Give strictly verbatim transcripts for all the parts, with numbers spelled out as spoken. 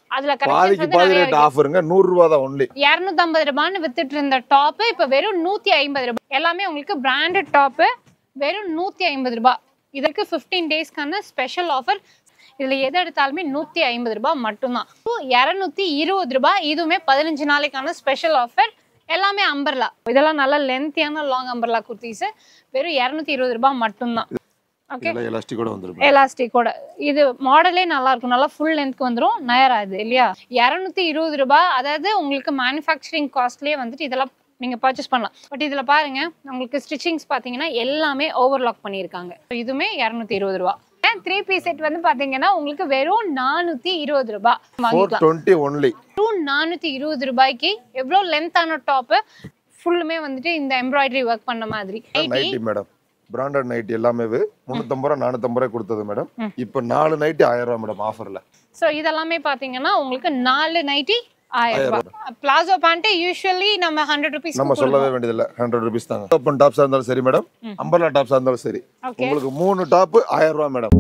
அதுல பாதிக்கு பாதி ரேட் ஆஃபருங்க நூறு ரூபாய் தான் ஒன்லி. இருநூத்தி ஐம்பது ரூபாய்னு வித்துட்டு இருந்த டாப் இப்ப வெறும் நூத்தி ஐம்பது ரூபாய். எல்லாமே உங்களுக்கு பிராண்டட் டாப் வெறும் நூத்தி ஐம்பது ரூபாய். இதற்கு பதினைந்து டேஸ்க்கான ஸ்பெஷல் ஆஃபர். இதுல எது எடுத்தாலுமே நூத்தி ஐம்பது ரூபாய் மட்டும்தான். இருநூத்தி இருபது ரூபாய். இதுவுமே பதினஞ்சு நாளைக்கான ஸ்பெஷல் ஆஃபர். எல்லாமே அம்பர்லா. இதெல்லாம் நல்ல லென்த்தியான லாங் அம்பர்லா குர்த்திஸ் வெறும் இருநூத்தி இருபது ரூபாய் மட்டும்தான். ஓகே, எலாஸ்டிக் கூட வந்துரும். எலாஸ்டிக் கூட இது மாடலே நல்லா இருக்கும். நல்லா ஃபுல் லென்த்க்கு வந்துரும். நயரா இது இல்லையா? இருநூத்தி இருபது ரூபாய். அதாவது உங்களுக்கு மேனுஃபேக்சரிங் காஸ்ட்லயே வந்துட்டு இதெல்லாம் நீங்க பர்ச்சேஸ் பண்ணலாம். பட் இதுல பாருங்க உங்களுக்கு ஸ்டிச்சிங்ஸ் பாத்தீங்கன்னா எல்லாமே ஓவர்லாக் பண்ணிருக்காங்க. இதுமே இருநூத்தி இருபது ரூபாய். த்ரீ பீஸ் செட் வந்து பாத்தீங்கன்னா உங்களுக்கு வெறும் நானூத்தி இருபது ரூபாய் வாங்கிக்கலாம். நானூத்தி இருபது ரூபாய்க்கு எவ்வளவு லென்த்தான டாப் ஃபுல்லுமே வந்துட்டு இந்த எம்ப்ராய்டரி ஒர்க் பண்ண மாதிரி. நைட்டி மேடம் பிராண்டட் நைட்டி எல்லாமே முன்னூத்தி ஐம்பது ரூபாய் நானூத்தி ஐம்பது ரூபாய் கொடுத்தது மேடம். இப்போ நாலு நைட்டி ஆயிரம் ரூபாய் மேடம் ஆஃபர்ல. சோ இதெல்லாமே பாத்தீங்கன்னா உங்களுக்கு நாலு நைட்டி ஆயிரம் ரூபாய். பிளாசோ பேண்ட் யூசுவலி நம்ம ஹண்ட்ரட் ருபீஸ் நம்ம சொல்லவே வேண்டியதில்லை. ஹண்ட்ரட் ருபீஸ் தாங்க. ஓப்பன் டாப்ஸா இருந்தாலும் சரி மேடம், அம்பர்லா டாப்ஸா இருந்தாலும் சரி, உங்களுக்கு மூணு டாப் ஆயிரம் ரூபாய் மேடம்.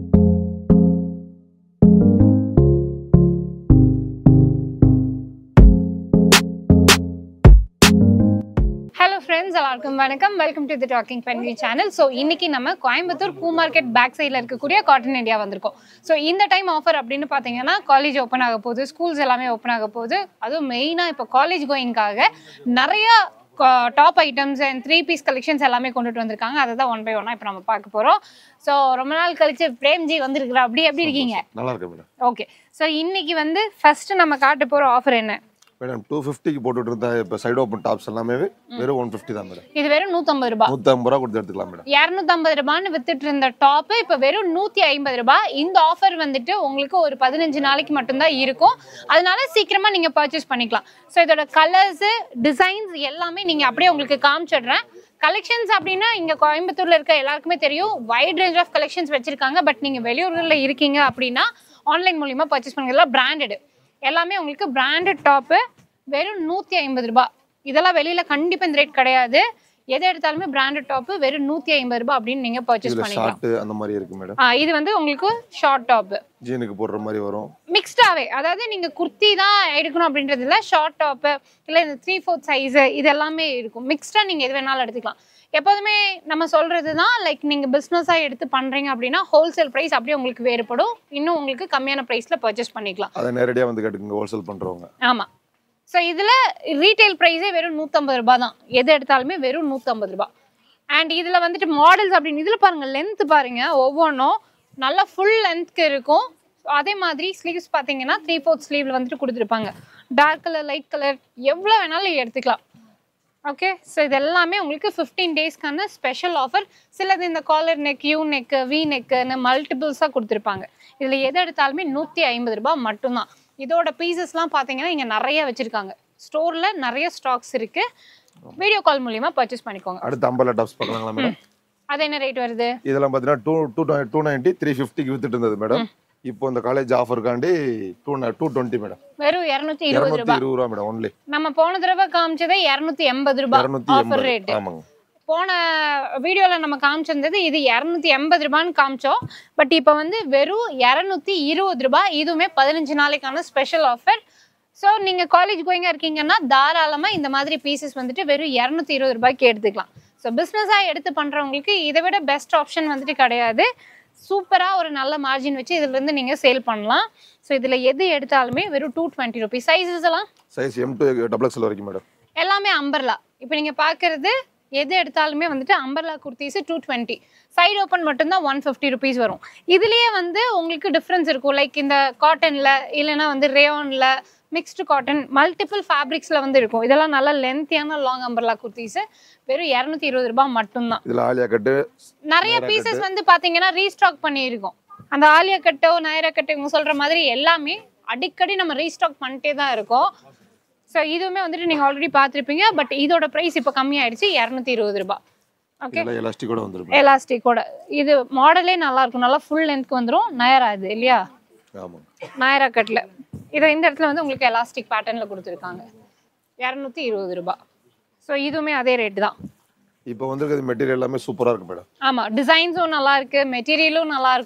ஃப்ரெண்ட்ஸ் எல்லாருக்கும் வணக்கம். வெல்கம் டு தி டாக்கிங் பென்வி சேனல். ஸோ இன்னைக்கு நம்ம கோயம்புத்தூர் பூ மார்க்கெட் பேக் சைடில் இருக்கக்கூடிய காட்டன் இண்டியா வந்திருக்கோம். ஸோ இந்த டைம் ஆஃபர் அப்படின்னு பார்த்தீங்கன்னா காலேஜ் ஓப்பன் ஆக போகுது, ஸ்கூல்ஸ் எல்லாமே ஓப்பன் ஆக போகுது. அதுவும் மெயினாக இப்போ காலேஜ் கோயிங்காக நிறைய top items and three piece collections எல்லாமே கொண்டுட்டு வந்திருக்காங்க. அதை தான் ஒன் பை ஒன்னா இப்போ நம்ம பார்க்க போகிறோம். ஸோ ரொம்ப நாள் கழிச்சு பிரேம்ஜி வந்திருக்கிறா. அப்படி எப்படி இருக்கீங்க? நல்லா இருக்கு மேடம். ஓகே, ஸோ இன்னைக்கு வந்து ஃபர்ஸ்ட் நம்ம காட்ட போகிற ஆஃபர் என்ன மேடம்? டூ ஃபிஃப்டிக்கு போட்டுட்டு இருந்தா இப்போ சைடு ஓப்பன் டாப்ஸ் எல்லாமே வெறும் ஒன் ஃபிஃப்டி தான் மேடம். இது வெறும் நூற்றம்பது ரூபாய். நூற்றம்பது ரூபாய் கொடுத்து எடுத்துக்கலாம் மேடம். இருநூத்தி ஐம்பது ரூபாய்னு வித்துட்டு இருந்த டாப் இப்போ வெறும் நூத்தி ஐம்பது ரூபாய். இந்த ஆஃபர் வந்துட்டு உங்களுக்கு ஒரு பதினஞ்சு நாளைக்கு மட்டும்தான் இருக்கும். அதனால சீக்கிரமா நீங்க பர்ச்சேஸ் பண்ணிக்கலாம். ஸோ இதோட கலர்ஸ் டிசைன்ஸ் எல்லாமே நீங்க அப்படியே உங்களுக்கு காமிச்சிடுறேன். கலெக்ஷன்ஸ் அப்படின்னா இங்க கோயம்புத்தூர்ல இருக்க எல்லாருக்குமே தெரியும், வைட் ரேஞ்ச் ஆஃப் கலெக்ஷன்ஸ் வச்சிருக்காங்க. பட் நீங்க வெளியூர்களில் இருக்கீங்க அப்படின்னா ஆன்லைன் மூலியமா பர்ச்சேஸ் பண்ணுங்க. பிராண்டட் எல்லாமே உங்களுக்கு பிராண்டட் டாப்பு வெறும் நூத்தி ஐம்பது ரூபாய். இதெல்லாம் வெளியில கண்டிப்பா இந்த ரேட் கிடையாது. எதை எடுத்தாலுமே பிராண்டட் டாப் வெறும் நூத்தி ஐம்பது ரூபாய் அப்படின்னு நீங்க பர்ச்சேஸ் பண்ணிக்கலாம். ஷார்ட் அந்த மாதிரி இருக்கு மேடம். இது வந்து உங்களுக்கு ஷார்ட் டாப் ஜீனுக்கு போடுற மாதிரி வரும். மிக்ஸ்டாவே, அதாவது நீங்க குர்த்தி தான் எடுக்கணும் அப்படின்றது இல்ல, ஷார்ட் டாப் இல்ல இந்த த்ரீ ஃபோர்த் சைஸ் இது எல்லாமே இருக்கும். மிக்ஸ்டா நீங்க எது வேணாலும் எடுத்துக்கலாம். எப்போதுமே நம்ம சொல்றதுதான், லைக் நீங்க பிசினஸா எடுத்து பண்றீங்க அப்படின்னா ஹோல்சேல் பிரைஸ் அப்படியே உங்களுக்கு வேறுபடும். இன்னும் உங்களுக்கு கம்மியான பிரைஸ்ல பர்ச்சேஸ் பண்ணிக்கலாம். அதை நேரடியா வந்து கேட்டுங்க ஹோல்சேல் பண்றவங்க. ஆமா. ஸோ இதுல ரீட்டைல் பிரைஸே வெறும் நூற்றம்பது ரூபாய் தான். எது எடுத்தாலுமே வெறும் நூற்றம்பது ரூபாய். அண்ட் இதுல வந்துட்டு மாடல்ஸ் அப்படின்னு இதுல பாருங்க, லென்த் பாருங்க, ஒவ்வொன்றும் நல்லா ஃபுல் லென்த்க்கு இருக்கும். அதே மாதிரி ஸ்லீவ்ஸ் பார்த்தீங்கன்னா த்ரீ ஃபோர்த் ஸ்லீவ்ல வந்துட்டு கொடுத்துருப்பாங்க. டார்க் கலர் லைட் கலர் எவ்வளோ வேணாலும் எடுத்துக்கலாம். ஓகே, ஸோ இது எல்லாமே உங்களுக்கு ஃபிஃப்டீன் டேஸ்க்கான ஸ்பெஷல் ஆஃபர். சிலது இந்த collar neck, U neck, V நெக்குன்னு மல்டிபிள்ஸாக கொடுத்துருப்பாங்க. இதில் எது எடுத்தாலுமே நூற்றி ஐம்பது ரூபாய் மட்டும்தான். இதோட பீசஸ்லாம் பார்த்தீங்கன்னா இங்கே நிறைய வச்சுருக்காங்க. ஸ்டோரில் நிறைய ஸ்டாக்ஸ் இருக்குது. வீடியோ கால் மூலியமாக பர்ச்சேஸ் பண்ணிக்கோங்க. அடுத்து அம்பர்லா டாப்ஸ் பார்க்கலாங்களா மேடம்? அது என்ன ரேட் வருது? இதெல்லாம் பார்த்தீங்கன்னா two two two ninety three ஃபிஃப்டிக்கு வித்துட்டு இருந்தது மேடம். இப்போ இந்த காலேஜ் ஆஃபருக்காண்டி டூ டூ டுவெண்ட்டி மேடம். வெறும் இருநூத்தி இருபது ரூபாய். இருபது ரூபாய் மேடம் ஒன்லி. நம்ம போன தடவை காமிச்சதே இருநூத்தி எண்பது ரூபாய் ஆஃபர் ரேட். ஆமாங்க. போன வீடியோல நம்ம காமிச்சிருந்தது இது இருநூத்தி எண்பது ரூபான்னு காமிச்சோம். பட் இப்போ வந்து வெறும் இருநூத்தி இருபது ரூபாய். இதுவுமே பதினஞ்சு நாளைக்கான ஸ்பெஷல் ஆஃபர். ஸோ நீங்க காலேஜ் கோயிங்கா இருக்கீங்கன்னா தாராளமா இந்த மாதிரி பீசஸ் வந்துட்டு வெறும் இருநூத்தி இருபது ரூபாய்க்கு எடுத்துக்கலாம். ஸோ பிஸ்னஸா எடுத்து பண்றவங்களுக்கு இதை விட பெஸ்ட் ஆப்ஷன் வந்துட்டு கிடையாது. சூப்பரா ஒரு நல்ல மார்ஜின் வச்சு இதுல இருந்து நீங்க சேல் பண்ணலாம். ஸோ இதுல எது எடுத்தாலுமே வெறும் டூ டுவெண்ட்டி ருபீஸ். சைஸஸ் எல்லாம் size M to double XL வரைக்கும் மேடம். எல்லாமே அம்பர்லா. இப்போ நீங்க பாக்குறது எது எடுத்தாலுமே வந்துட்டு umbrella kurtis two twenty. Side open மட்டும்தான் ஒன் ஃபிஃப்டி ருபீஸ் வரும். இதுலயே வந்து உங்களுக்கு டிஃப்ரென்ஸ் இருக்கும். லைக் இந்த காட்டன்ல இல்லைன்னா வந்து ரேயான்ல மிக்ஸ்டு காட்டன் மல்டிபிள் ஃபேப்ரிக்ஸ்ல வந்து இருக்கும். இதெல்லாம் நல்ல லென்த்தியான லாங் அம்பர்லா குர்த்திஸ் வெறும் இருநூத்தி இருபது ரூபாய் மட்டும்தான். இதுல ஆலியா கட் நிறைய பீசஸ் வந்து பாத்தீங்கன்னா ரீஸ்டாக் பண்ணியிருக்கோம். அந்த ஆலியா கட்டோ நைரா கட்டோ இவங்க சொல்ற மாதிரி எல்லாமே அடிக்கடி நம்ம ரீஸ்டாக் பண்ணிட்டே தான் இருக்கோம். ஸோ இதுவுமே வந்துட்டு நீங்க ஆல்ரெடி பார்த்துருப்பீங்க. பட் இதோட பிரைஸ் இப்போ கம்மியாயிடுச்சு, இருநூத்தி இருபது ரூபாய். ஓகே, எலாஸ்டிக் கூட வந்துரும். எலாஸ்டிக் கூட இது மாடலே நல்லா இருக்கும். நல்லா ஃபுல் லென்த்க்கு வந்துரும். நயரா இது இல்லையா? ஆமா, நயரா கட்ல இதை இந்த இடத்துல வந்து உங்களுக்கு எலாஸ்டிக் பேட்டர்ன்ல கொடுத்துருக்காங்க. இருநூத்தி இருபது ரூபாய். ஸோ இதுவுமே அதே ரேட் தான். இப்போ வந்திருக்கிறது மெட்டீரியல் எல்லாமே சூப்பரா இருக்கு மேடம். ஆமா, டிசைன்ஸும் நல்லா இருக்கு, மெட்டீரியலும் நல்லா இருக்கும்.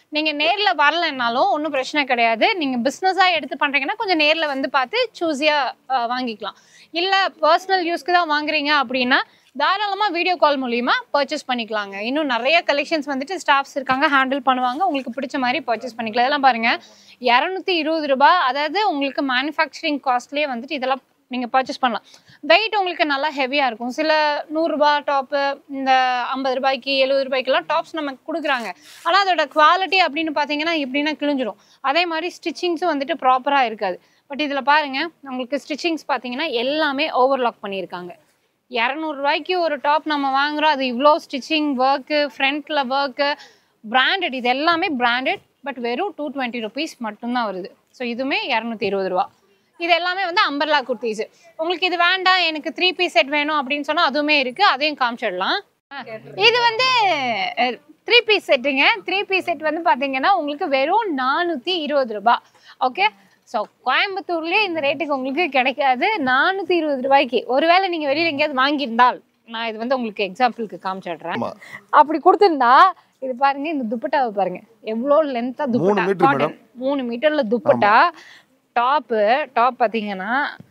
நீங்க நேர்ல வரலனாலும் ஒன்றும் பிரச்சனை கிடையாது. நீங்க பிஸ்னஸா எடுத்து பண்றீங்கன்னா கொஞ்சம் நேர்ல வந்து பார்த்து சூஸியா வாங்கிக்கலாம். இல்ல பர்சனல் யூஸ்க்கு தான் வாங்குறீங்க அப்படின்னா தாராளமா வீடியோ கால் மூலியமா பர்ச்சேஸ் பண்ணிக்கலாங்க. இன்னும் நிறைய கலெக்ஷன்ஸ் வந்துட்டு ஸ்டாஃப்ஸ் இருக்காங்க, ஹேண்டில் பண்ணுவாங்க. உங்களுக்கு பிடிச்ச மாதிரி பர்ச்சேஸ் பண்ணிக்கலாம். இதெல்லாம் பாருங்க இரநூத்தி இருபது ரூபாய். அதாவது உங்களுக்கு மேனுஃபேக்சரிங் காஸ்ட்லயே வந்துட்டு இதெல்லாம் நீங்க பர்ச்சேஸ் பண்ணலாம். வெயிட் உங்களுக்கு நல்லா ஹெவியா இருக்கும். சில நூறுரூபா டாப்பு இந்த ஐம்பது ரூபாய்க்கு எழுபது ரூபாய்க்கெல்லாம் டாப்ஸ் நமக்கு கொடுக்குறாங்க. ஆனால் அதோட குவாலிட்டி அப்படின்னு பார்த்தீங்கன்னா எப்படின்னா கிழிஞ்சிரும். அதே மாதிரி ஸ்டிச்சிங்ஸும் வந்துட்டு ப்ராப்பராக இருக்காது. பட் இதில் பாருங்க உங்களுக்கு ஸ்டிச்சிங்ஸ் பார்த்தீங்கன்னா எல்லாமே ஓவர்லாக் பண்ணியிருக்காங்க. இரநூறுவாய்க்கு ஒரு டாப் நம்ம வாங்குறோம். அது இவ்வளோ ஸ்டிச்சிங் ஒர்க்கு, ஃப்ரண்ட்ல ஒர்க்கு, பிராண்டட், இது எல்லாமே பிராண்டட். பட் வெறும் டூ டுவெண்ட்டி ருபீஸ் மட்டும்தான் வருது. ஸோ இதுவுமே இரநூத்தி இருபது ரூபா. இது எல்லாமே வந்து அம்பர்லா குர்த்திஸ். உங்களுக்கு இது வேண்டாம் எனக்கு த்ரீ பீஸ் செட் வேணும் அப்படின்னு சொன்னால் அதுவுமே இருக்குது, அதையும் காமிச்சிடலாம். இது வந்து த்ரீ பீஸ் செட்டுங்க. த்ரீ பீஸ் செட் வந்து பார்த்தீங்கன்னா உங்களுக்கு வெறும் நானூற்றி இருபது ரூபா. ஓகே, ஸோ கோயம்புத்தூர்லேயே இந்த ரேட்டுக்கு உங்களுக்கு கிடைக்காது. நானூற்றி இருபது ரூபாய்க்கு ஒருவேளை நீங்கள் வெளியில் எங்கேயாவது வாங்கியிருந்தால், நான் இது வந்து உங்களுக்கு எக்ஸாம்பிளுக்கு காமிச்சிடுறேன். அப்படி கொடுத்துருந்தா இது பாருங்க, இந்த துப்பட்டாவை பாருங்க எவ்வளோ லென்த்தாக துப்பட்டா, மூணு மீட்டர்ல துப்பட்டா. டாப்பு டாப் பார்த்தீங்கன்னா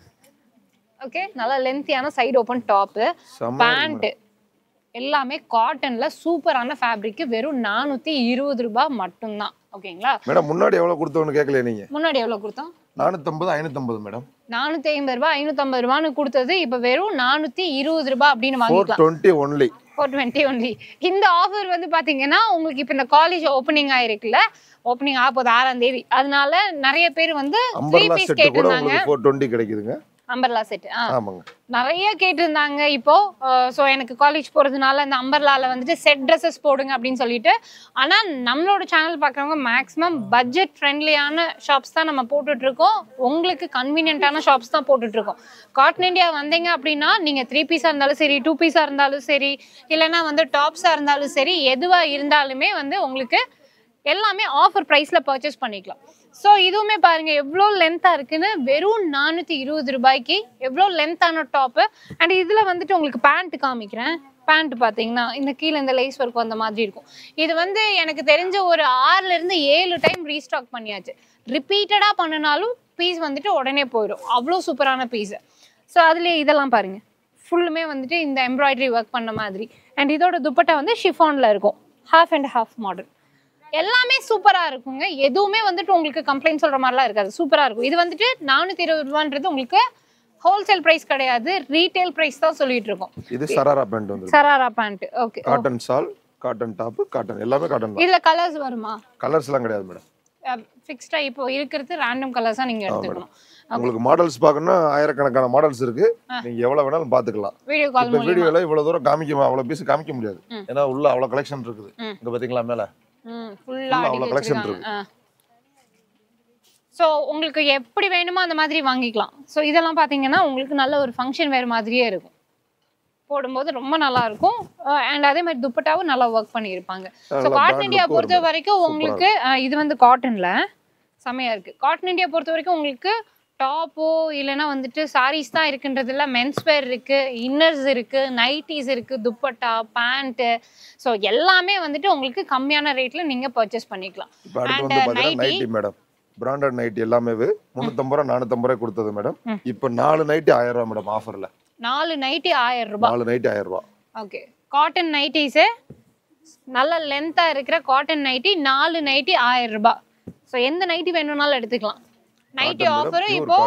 ஓகே நல்லா லென்த்தியான சைடு ஓப்பன் டாப்பு. பேண்ட் எல்லாமே காட்டன்ல சூப்பரான ஃபேப்ரிக். வெறும் நானூற்றி இருபது ரூபாய் மட்டும்தான். ஓகேங்களா மேடம்? முன்னாடி எவ்வளவு கொடுத்தோன்னு கேட்கல நீங்க? முன்னாடி எவ்வளவு கொடுத்தோம்? நானூத்தி ஐம்பது ஐநூத்தி ஐம்பது மேடம். நானூத்தி ஐம்பது ரூபாய் ஐநூத்தி ஐம்பது ரூபான்னு கொடுத்தது இப்ப வெறும் நானூத்தி இருபது ரூபாய் அப்படின்னு வாங்கிக்கலாம். four twenty only. four twenty only. இந்த ஆஃபர் வந்து பாத்தீங்கன்னா உங்களுக்கு இப்ப இந்த காலேஜ் ஓபனிங் ஆயிருக்குல்ல, ஓபனிங் ஆக போகுது ஆறாம் தேதி. அதனால நிறைய பேர் வந்து த்ரீ பீஸ் கேட்டிருந்தாங்க. four twenty கிடைக்குதுங்க அம்பர்லா செட். ஆமாங்க, நிறைய கேட்டிருந்தாங்க இப்போ. ஸோ எனக்கு காலேஜ் போகிறதுனால இந்த அம்பர்லாவில் வந்துட்டு செட் ட்ரெஸ்ஸஸ் போடுங்க அப்படின்னு சொல்லிட்டு. ஆனால் நம்மளோட சேனல் பார்க்குறவங்க மேக்ஸிமம் பட்ஜெட் ஃப்ரெண்ட்லியான ஷாப்ஸ் தான் நம்ம போட்டுட்ருக்கோம். உங்களுக்கு கன்வீனியன்ட்டான ஷாப்ஸ் தான் போட்டுட்ருக்கோம். காட்டன் இண்டியா வந்தீங்க அப்படின்னா நீங்கள் த்ரீ பீஸாக இருந்தாலும் சரி, டூ பீஸாக இருந்தாலும் சரி, இல்லைன்னா வந்து டாப்ஸாக இருந்தாலும் சரி, எதுவாக இருந்தாலுமே வந்து உங்களுக்கு எல்லாமே ஆஃபர் ப்ரைஸில் பர்ச்சேஸ் பண்ணிக்கலாம். ஸோ இதுவுமே பாருங்க எவ்வளோ லென்த்தாக இருக்குன்னு. வெறும் நானூற்றி இருபது ரூபாய்க்கு எவ்வளோ லென்த்தான டாப்பு. அண்ட் இதில் வந்துட்டு உங்களுக்கு பேண்ட் காமிக்கிறேன். பேண்ட் பார்த்தீங்கன்னா இந்த கீழே இந்த லேஸ் ஒர்க் அந்த மாதிரி இருக்கும். இது வந்து எனக்கு தெரிஞ்ச ஒரு ஆறுலேருந்து ஏழு டைம் ரீஸ்டாக் பண்ணியாச்சு. ரிப்பீட்டடாக பண்ணினாலும் பீஸ் வந்துட்டு உடனே போயிடும். அவ்வளோ சூப்பரான பீஸு. ஸோ அதுலேயே இதெல்லாம் பாருங்கள் ஃபுல்லுமே வந்துட்டு இந்த எம்ப்ராய்டரி ஒர்க் பண்ண மாதிரி. அண்ட் இதோட துப்பட்டா வந்து ஷிஃபானில் இருக்கும். Half and half model. எல்லாமே சூப்பரா இருக்குங்க. எதுவுமே வந்துட்டு உங்களுக்கு கம்ப்ளைண்ட் சொல்ற மாதிரிலாம் இருக்காது. சூப்பரா இருக்கும். இது வந்துட்டு நானூத்தி இருபது ரூபான்றது உங்களுக்கு ஹோல்சேல் பிரைஸ் கிடையாது, ரீட்டைல் பிரைஸ் தான் சொல்லிட்டு இருக்கோம். இது சராரா பேண்ட் வந்து sharara pant. Okay, cotton shawl, cotton top, cotton எல்லாமே காட்டன். இதுல கலர்ஸ் வருமா? கலர்ஸ் எல்லாம் கிடையாது மேடம். ஃபிக்ஸ்டா இப்போ இருக்கிறது ரேண்டம் கலர்ஸா நீங்க எடுத்துக்கணும். உங்களுக்கு மாடல்ஸ் பார்க்கணும்னா ஆயிரக்கணக்கான மாடல்ஸ் இருக்கு. நீங்க எவ்வளவு வேணாலும் பாத்துக்கலாம். வீடியோ கால் மூலமா. வீடியோல இவ்வளவு தூரம் காமிக்க அவ்வளவு பீஸ் காமிக்க முடியாது. ஏன்னா உள்ள அவ்வளவு கலெக்ஷன் இருக்குது. இங்க பாத்தீங்களா மேல ஃபுல்லா அவ்வளவு கலெக்ஷன் இருக்கு. ஸோ உங்களுக்கு எப்படி வேணுமோ அந்த மாதிரி வாங்கிக்கலாம். ஸோ இதெல்லாம் பார்த்தீங்கன்னா உங்களுக்கு நல்ல ஒரு ஃபங்க்ஷன் வேறு மாதிரியே இருக்கும். போடும்போது ரொம்ப நல்லா இருக்கும். அண்ட் அதே மாதிரி துப்பட்டாவும் நல்லா ஒர்க் பண்ணியிருப்பாங்க. ஸோ காட்டன் இண்டியா பொறுத்த வரைக்கும் உங்களுக்கு இது வந்து காட்டனில் செமையாக இருக்குது. காட்டன் இண்டியா பொறுத்த வரைக்கும் உங்களுக்கு டாப்போ இல்லைன்னா வந்துட்டு சாரீஸ் தான் இருக்குன்றதுல மென்ஸ்வேர் இருக்குது, இன்னர்ஸ் இருக்குது, நைட்டிஸ் இருக்குது, துப்பட்டா, பேண்ட்டு. ஸோ எல்லாமே வந்துட்டு உங்களுக்கு கம்மியான ரேட்டில் நீங்கள் பர்ச்சேஸ் பண்ணிக்கலாம். And nighty madam branded nighty எல்லாமே முன்னூத்தம்பது ரூபா நானூத்தம்பது ரூபாய் கொடுத்தது மேடம். இப்போ நாலு நைட்டி ஆயிரம் ரூபாய் மேடம் ஆஃபர்ல. நாலு நைட்டி ஆயிரம் ரூபாய். நாலு நைட்டி ஆயிரம் ரூபாய். ஓகே, காட்டன் நைட்டிஸ் நல்ல லென்த்தா இருக்கிற காட்டன் நைட்டி நாலு நைட்டி ஆயிரம் ரூபாய். ஸோ எந்த நைட்டி வேணும்னாலும் எடுத்துக்கலாம். நைட்டி ஆஃபர் இப்போ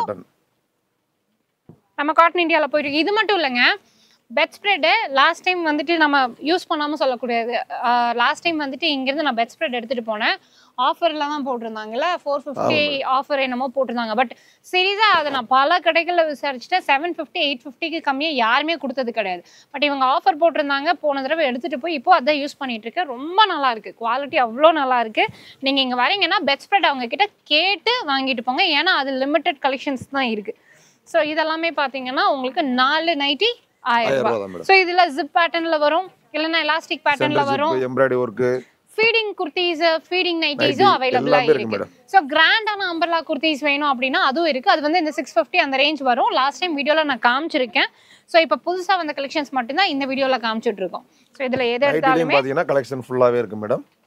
நம்ம காட்டன் இண்டியாவில் போயிட்டு. இது மட்டும் இல்லைங்க, பெட் ஸ்ப்ரெட்டு லாஸ்ட் டைம் வந்துட்டு நம்ம யூஸ் பண்ணாமல் சொல்லக்கூடாது. லாஸ்ட் டைம் வந்துட்டு இங்கேருந்து நான் பெட் ஸ்ப்ரெட் எடுத்துகிட்டு போனேன். ஆஃபரில் தான் போட்டிருந்தாங்கல்ல, ஃபோர் ஃபிஃப்டி ஆஃபர் என்னமோ போட்டிருந்தாங்க. பட் சீரியஸாக அதை நான் பல கடைகளில் விசாரிச்சுட்டேன். செவன் ஃபிஃப்டி எயிட் ஃபிஃப்டிக்கு கம்மியாக யாருமே கொடுத்தது கிடையாது. பட் இவங்க ஆஃபர் போட்டிருந்தாங்க. போன தடவை எடுத்துகிட்டு போய் இப்போ அதான் யூஸ் பண்ணிட்டு இருக்கேன். ரொம்ப நல்லா இருக்குது, குவாலிட்டி அவ்வளோ நல்லா இருக்குது. நீங்கள் இங்கே வரீங்கன்னா பெட் ஸ்ப்ரெட் அவங்க கிட்ட கேட்டு வாங்கிட்டு போங்க. ஏன்னா அது லிமிட்டட் கலெக்ஷன்ஸ் தான் இருக்குது. ஸோ இதெல்லாமே பார்த்தீங்கன்னா உங்களுக்கு நாலு நைட்டி ஆயிரம் ரூபாய். ஸோ இதுல ஜிப் பேட்டர்ன்ல வரும், இல்லைன்னா எலாஸ்டிக் பேட்டர்ன்ல வரும். Embroidery work, feeding kurtis, feeding நைட்டிஸும் அவைலபிளா இருக்கு. ஸோ கிராண்டான அம்பர்லா குர்த்திஸ் வேணும் அப்படின்னா அதுவும் இருக்கு. அது வந்து இந்த சிக்ஸ் ஃபிஃப்டி அந்த ரேஞ்ச் வரும். லாஸ்ட் டைம் வீடியோல நான் காமிச்சிருக்கேன். ஸோ இப்போ புதுசா வந்த கலெக்ஷன்ஸ் மட்டும் தான் இந்த வீடியோல காமிச்சிட்டு இருக்கோம். ஸோ இதுல எது எடுத்தாலுமே பாத்தீங்கன்னா கலெக்ஷன் ஃபுல்லாவே இருக்கு மேடம்.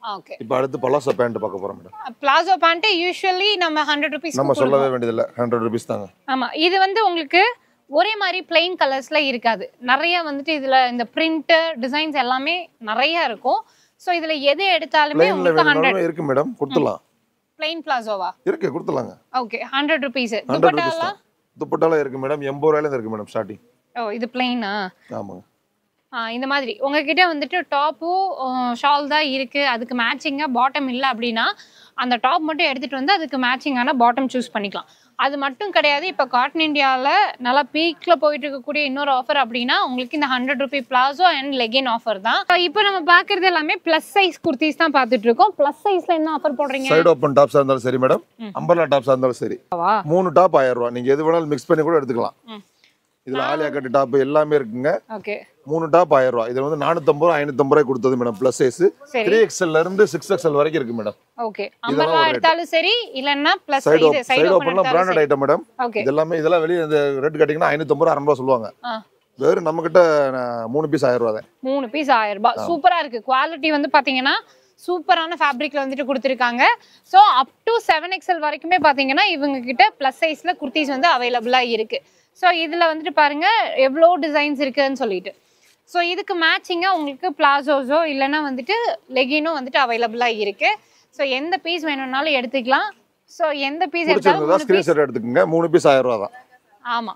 ஓகே இப்போ அடுத்து பலாசோ பேண்ட் பார்க்க போறோம் மேடம். பிளாசோ பேண்ட் யூசுவலி நம்ம ஹண்ட்ரட் ருபீஸ் நம்ம சொல்லவே வேண்டியதில்லை, ஹண்ட்ரட் ருபீஸ் தாங்க. ஆமா, இது வந்து உங்களுக்கு ஒரே மாதிரி பிளெயின் கலர்ஸ்ல இருக்காது. நிறைய வந்துட்டு இதுல இந்த பிரிண்ட் டிசைன்ஸ் எல்லாமே நிறைய இருக்கும். சோ இதுல எது எடுத்தாலுமே உங்களுக்கு ஹண்ட்ரட் இருக்கு மேடம், கொடுத்துலாம். பிளெயின் பிளாசோவா இருக்கு, கொடுத்துலாங்க. Okay, hundred rupees. துப்பட்டாலாம் துப்பட்டாலாம் இருக்கு மேடம், எண்பது ரூபாயில இருந்து இருக்கு மேடம் ஸ்டார்டிங். ஓ, இது பிளெயினா? ஆமாங்க. ஆ, இந்த மாதிரி உங்ககிட்ட வந்துட்டு டாப்பும் ஷால் தான் இருக்கு, அதுக்கு மேட்சிங்கா பாட்டம் இல்லை அப்படின்னா அந்த டாப் மட்டும் எடுத்துட்டு வந்து அதுக்கு மேட்சிங்கான பாட்டம் சூஸ் பண்ணிக்கலாம். அது மட்டும் கிடையாது, இப்போ காட்டன் இந்தியாவில் நல்லா பீக்ல போயிட்டு இருக்கக்கூடிய இன்னொரு ஆஃபர் அப்படின்னா உங்களுக்கு இந்த hundred rupee palazzo and legging offer தான். இப்போ நம்ம பார்க்கறது எல்லாமே பிளஸ் சைஸ் குர்த்திஸ் தான் பார்த்துட்டு இருக்கோம். பிளஸ் சைஸ்ல என்ன ஆஃபர் போடுறீங்க? சைடு ஓப்பன் டாப்ஸா இருந்தாலும் சரி மேடம், அம்பர்லா டாப்ஸா இருந்தாலும் சரி, மூணு டாப் ஆயிரம் ரூபாய். நீங்க எது வேணாலும் மிக்ஸ் பண்ணி கூட எடுத்துக்கலாம். இதுல ஆலியா கட் டாப் எல்லாமே இருக்குங்க. ஓகே, மூணு டாப் ஆயிரம் ரூபாய். இதுல வந்து நானூத்தி ஐம்பது ரூபாய் ஐநூத்தி ஐம்பது ரூபாய் கொடுத்தது மேடம். பிளஸ் சைஸ் த்ரீ எக்ஸ்எல்ல இருந்து சிக்ஸ் எக்ஸ்எல் வரைக்கும் இருக்கு மேடம். ஓகே, அம்பர்லா எடுத்தாலும் சரி இல்லன்னா பிளஸ் சைடு இது சைடு ஓப்பன்ல பிராண்டட் ஐட்டம் மேடம். ஓகே, இதெல்லாம் இதெல்லாம் வெளிய இந்த ரெட் கட்டிங்னா ஐநூத்தி ஐம்பது ரூபாய் அறுநூறு ரூபாய் சொல்லுவாங்க. வேற நம்ம கிட்ட மூணு பீஸ் ஆயிரம் ரூபாய் தான். மூணு பீஸ் ஆயிரம் ரூபாய். சூப்பரா இருக்கு. குவாலிட்டி வந்து பாத்தீங்கன்னா சூப்பரான ஃபேப்ரிக்ல வந்துட்டு கொடுத்துருக்காங்க. So up to seven XL வரைக்குமே பாத்தீங்கன்னா இவங்க கிட்ட பிளஸ் சைஸ்ல குர்த்திஸ் வந்து அவைலபிளா இருக்கு. ஸோ இதில் வந்துட்டு பாருங்க எவ்வளோ டிசைன்ஸ் இருக்குன்னு சொல்லிட்டு. ஸோ இதுக்கு மேட்சிங்காக உங்களுக்கு பிளாசோஸோ இல்லைன்னா வந்துட்டு லெகினும் வந்துட்டு அவைலபிளாக இருக்கு. ஸோ எந்த பீஸ் வேணும்னாலும் எடுத்துக்கலாம். ஸோ எந்த பீஸ் எடுத்தாலும் ஸ்கிரீன்ஷாட் எடுத்துக்கங்க. மூணு பீஸ் ஆயிரம் ரூபா தான். ஆமாம்,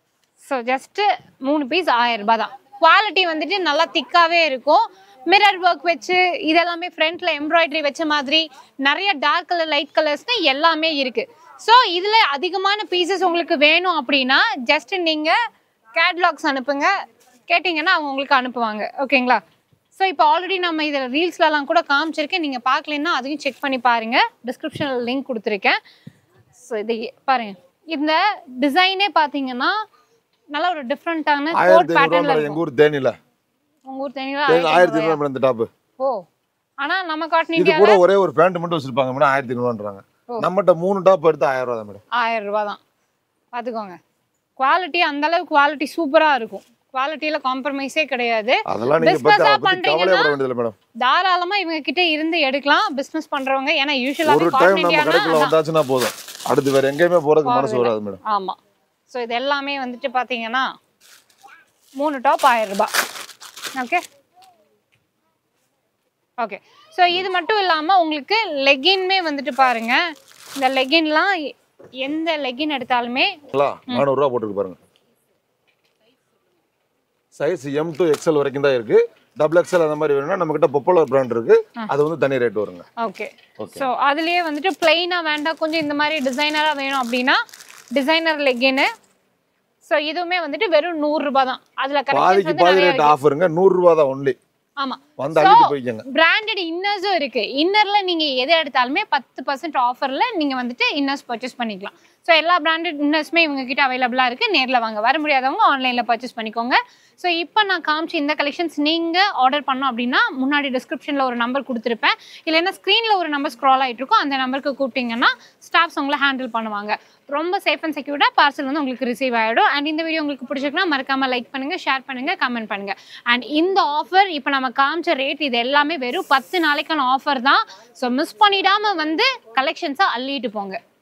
ஸோ ஜஸ்ட் மூணு பீஸ் ஆயிரம் ரூபாய் தான். குவாலிட்டி வந்துட்டு நல்லா திக்காகவே இருக்கும். மிரர் ஒர்க் வச்சு இதெல்லாமே ஃப்ரண்ட்ல எம்ப்ராய்டரி வச்ச மாதிரி நிறைய டார்க் கலர் லைட் கலர்ஸ்னு எல்லாமே இருக்கு. ஸோ இதில் அதிகமான பீசஸ் உங்களுக்கு வேணும் அப்படின்னா ஜஸ்ட் நீங்கள் கேட்லாக்ஸ் அனுப்புங்க, கேட்டிங்கன்னா அவங்க உங்களுக்கு அனுப்புவாங்க. ஓகேங்களா? ஸோ இப்போ ஆல்ரெடி நம்ம இதில் ரீல்ஸ்லலாம் கூட காமிச்சிருக்கேன், நீங்கள் பார்க்கலன்னா அதையும் செக் பண்ணி பாருங்கள். டிஸ்கிரிப்ஷனில் லிங்க் கொடுத்துருக்கேன். ஸோ இது பாருங்கள், இந்த டிசைனே பார்த்தீங்கன்னா நல்ல ஒரு டிஃப்ரெண்ட்டான கோட் பேட்டர்ன்ல. எங்கள் ஊர் தேனியில் உங்கள் ஊர் தேனியில் ஆயிரத்தி ஐநூறு ரூபாய் இந்த டாப். ஓ, ஆனால் நம்ம காட்டன் இது கூட ஒரே ஒரு பேண்ட் மட்டும் வச்சிருப்பாங்க மேடம், ஆயிரத்தி ஐநூறுவான்றாங்க. நம்மகிட்ட மூணு டாப் எடுத்து ஆயிரம் ரூபாய் தான் மேடம். ஆயிரம் ரூபாய் தான். பார்த்துக்கோங்க, குவாலிட்டி அந்த அளவுக்கு குவாலிட்டி சூப்பராக இருக்கும். குவாலிட்டியில காம்ப்ரமைஸே கிடையாது. அதெல்லாம் நீங்க பத்தி கவலைப்பட வேண்டியதில்லை மேடம். தாராளமா இவங்க கிட்ட இருந்து எடுக்கலாம் பிசினஸ் பண்றவங்க. ஏன்னா யூசுவலா ஒரு டைம் நம்ம கடைக்குள்ள வந்தாச்சுனா போதும், அடுத்து வேற எங்கேயுமே போறதுக்கு மனசு வராது மேடம். ஆமா, சோ இது எல்லாமே வந்துட்டு பாத்தீங்கன்னா மூணு டாப் ஆயிரம் ரூபாய். ஓகே ஓகே ஸோ இது மட்டும் இல்லாமல் உங்களுக்கு லெகின்மே வந்துட்டு பாருங்க. இந்த லெகின்லாம் எந்த லெகின் எடுத்தாலுமே நானூறு ரூபா போட்டுருக்கு பாருங்க. சைஸ் எம் டு எக்ஸ்எல் வரைக்கும் தான் இருக்கு. டபுள் எக்ஸ்எல் அந்த மாதிரி வேணும்னா நம்ம கிட்ட பாப்புலர் பிராண்ட் இருக்கு, அது வந்து தனி ரேட் வருங்க. ஓகே, ஸோ அதுலயே வந்துட்டு பிளைனா வேண்டாம், கொஞ்சம் இந்த மாதிரி டிசைனரா வேணும் அப்படின்னா டிசைனர் லெகின். ஸோ இதுவுமே வந்துட்டு வெறும் நூறு ரூபாய் தான். அதுல பாதிக்கு பாதி ரேட் ஆஃபருங்க, நூறு ரூபாய் தான் ஒன்லி. ஆமா, வந்து அள்ளிட்டு போய்க்கங்க. பிராண்டட் இன்னர்ஸும் இருக்கு. இன்னர்ல நீங்க எது எடுத்தாலுமே பத்து பர்சன்ட் ஆஃபர்ல நீங்க வந்துட்டு இன்னர்ஸ் பர்ச்சேஸ் பண்ணிக்கலாம். ஸோ எல்லா பிராண்டட் இன்னர்ஸுமே இவங்க கிட்ட அவைலபிளா இருக்கு. நேரில் வாங்க, வர முடியாதவங்க ஆன்லைன்ல பர்ச்சேஸ் பண்ணிக்கோங்க. ஸோ இப்போ நான் காமிச்சு இந்த கலெக்ஷன்ஸ் நீங்க ஆர்டர் பண்ணோம் அப்படின்னா முன்னாடி டிஸ்கிரிப்ஷன்ல ஒரு நம்பர் கொடுத்துருப்பேன், இல்லைன்னா ஸ்க்ரீன்ல ஒரு நம்பர் ஸ்க்ரால் ஆகிட்டு இருக்கும், அந்த நம்பருக்கு கூப்பிட்டீங்கன்னா ஸ்டாஃப்ஸ் உங்களை ஹேண்டில் பண்ணுவாங்க. ரொம்ப சேஃப் அண்ட் செக்யூர்டா பார்சல் வந்து உங்களுக்கு ரிசீவ் ஆகிடும். அண்ட் இந்த வீடியோ உங்களுக்கு பிடிச்சிருக்குன்னா மறக்காம லைக் பண்ணுங்க, ஷேர் பண்ணுங்க, கமெண்ட் பண்ணுங்க. அண்ட் இந்த ஆஃபர் இப்போ நம்ம காமிச்ச ரேட் இது எல்லாமே வெறும் பத்து நாளைக்கான ஆஃபர் தான். ஸோ மிஸ் பண்ணிடாம வந்து கலெக்ஷன்ஸை அள்ளிட்டு போங்க.